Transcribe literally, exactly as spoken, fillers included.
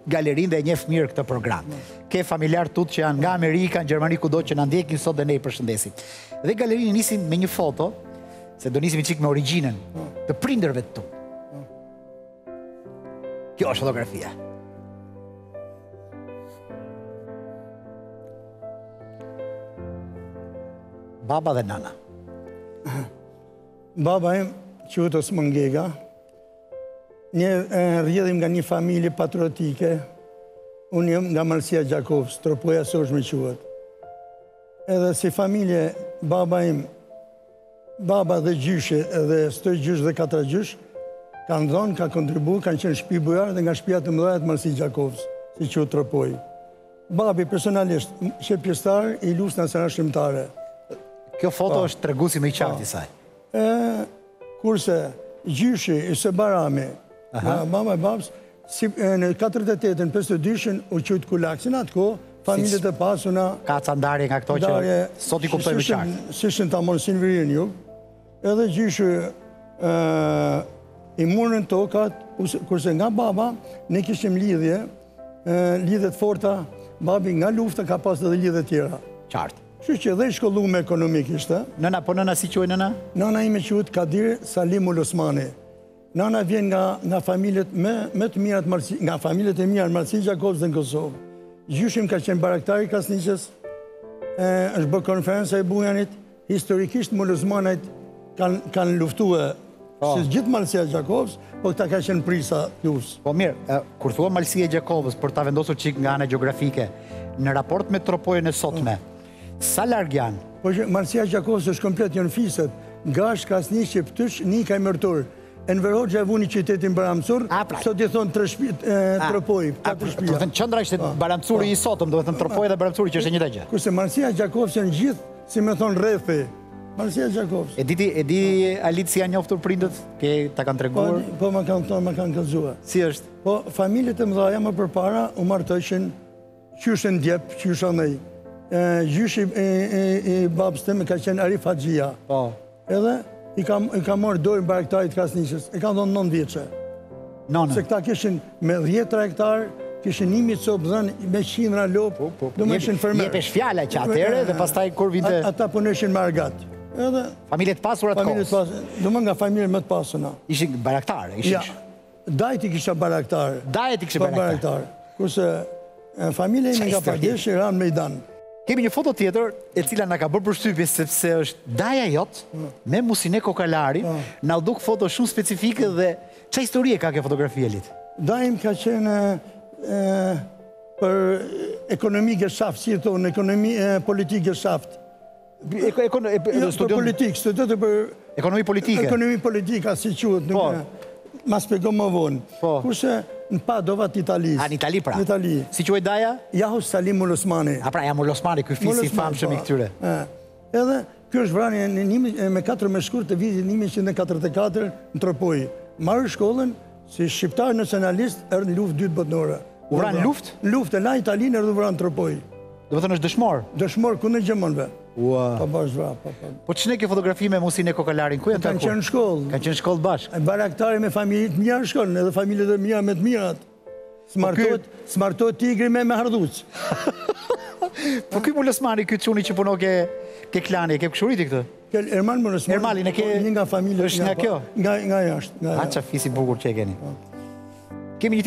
galerinë dhe e njeh mirë këtë program. Ke familjar tut që janë nga Amerika, në Gjermani, kudo që na ndjekin sot dhe ne i përshëndesim. Dhe galerinë nisim me një foto, se do nisim çik me origjinën të prindërve të tu. Kjo është fotografia. Baba dhe nana. Baba im quhet Osman Gega. Ne rrjedhim nga një familje patriotike. Unë jam nga Malësia Gjakovës, Tropoja Soshme quhet. Edhe si familje, baba im, baba dhe gjyshe, edhe sto gjysh dhe katra gjysh, kanë dhonë, ka kontribu, kanë qenë shtëpi bujar dhe nga shtëpia të mëdha të Malësia Gjakovës, si quhet Tropoj. Babi personalisht, shqiptar i luftës nacionale shqiptare. Kjo foto është treguesi më i qartë i saj. Kurse gjyshi i së Barami, nga mama e babës, në katërdhjetë e tetë, në pesëdhjetë e dyshën, u qujtë Kulaksin atë ko, familjet e pasuna... Ka ca ndarje nga këto që sot i kuptojmë qartë. Si shën ta monsin virin ju, edhe gjyshi i murën tokat, kurse nga baba, ne kishim lidhje, lidhet forta, babi nga lufta ka pas edhe lidhe tjera. Qartë. Që që dhe i shkollume ekonomikisht. Nëna, po nëna si quaj nëna? Nëna ime quhet Kadir Salimul Osmani. Nëna vjen nga familjet me të mirat, nga familjet e mirat Malësi Gjakovës dhe në Kosovë. Gjyshim ka qenë baraktari Kasniqës, është bërë konferenca e Bujanit, historikisht Mulosmanit kanë luftue si gjithë Malësia Gjakovës, po këta ka qenë prisa luftës. Po mirë, kur thua Malësia Gjakovës, për ta vendosur qik nga ana geografike, në raport me Tropojën e sotme, sa larg janë? Po që Malësia Gjakovës është komplet janë fiset, Gash, Kasniq, Qeptysh, Nika i Mërtur. Enver Hoxha e vuni qytetin Baramcur, sot i thonë tre shtëpi Tropoj, katër shtëpia. Do të thënë qendra ishte Baramcuri i sotëm, do të thënë Tropoj dhe Baramcuri që është e njëjta gjë. Kurse Malësia Gjakovës janë gjithë, si më thon rrethi. Malësia Gjakovës. E di e di Alit si janë njoftur prindët, ke ta kanë treguar? Po më kanë thonë, më kanë kallëzuar. Si është? Po familjet e mëdha më përpara u martoheshin qyshën djep, qyshën ai. Gjyshi i babës teme ka qenë Arif Haxhia. Edhe i ka marrë dorën baraktarit Kasniqës. E ka dhënë nëntë vjeçe. Nënë. Se këta kishin me dhjetë hektar, kishin një copë dhënë me qindra lopë. Do më ishin fermer. Jepesh fjala që atëre dhe pastaj kur vinte... Ata punoheshin me argat. Edhe... Familjet pasura të kohës. Do më nga familje më të pasuna. Ishin baraktarë? Ja. Dajti kisha baraktarë. Dajti kisha baraktarë. Kurse familje ime nga Pardeshi ranë Mejdan. Kemi një foto tjetër e cila na ka bërë përshtypje sepse është daja jot me Musine Kokalari, na u duk foto shumë specifike dhe çfarë historie ka kjo fotografi Elit? Daja im ka qenë për ekonomi gjershaft, si e thonë, ekonomi politik gjershaft. Për politik, studiot për... Ekonomi politike? Ekonomi politika, si quhet, ma spjegoj më vonë. Kurse në Padova të Italisë. A, në Itali pra? Në Itali. Si quaj daja? Jahu Salim Mulosmani. A pra, ja Mulosmani, këj fisi i famshëm i këtyre. Edhe, kjo është vrani me katër me shkurt të vitit një mijë e katërdhjetë e katër në Tropoj. Marrë shkollën, si shqiptar nacionalist, erë në luft dytë botnore. U vranë luft? Në luft, e la Italinë erë dhe vranë Tropoj. Do të thënë është dëshmor? Dëshmor, kundër gjemonve. Ua. Pa bash vra, pa pa. Po ç'ne ke fotografi me Musine Kokalarin? Ku janë ta? Kanë qenë në shkollë. Kanë qenë në shkollë bashkë. Baraktari me familje të mira në shkollë, edhe familjet e mira me të mirat. Smartot, smartot tigri me me hardhuc. Po ky Mulosmani, ky çuni që punon ke ke klani, ke këshuriti këtë? Ke Ermal Mulosmani. Ermalin e ke një nga familja është nga kjo? Nga nga jashtë, nga. Ha çfarë fisi bukur që e keni. Kemi një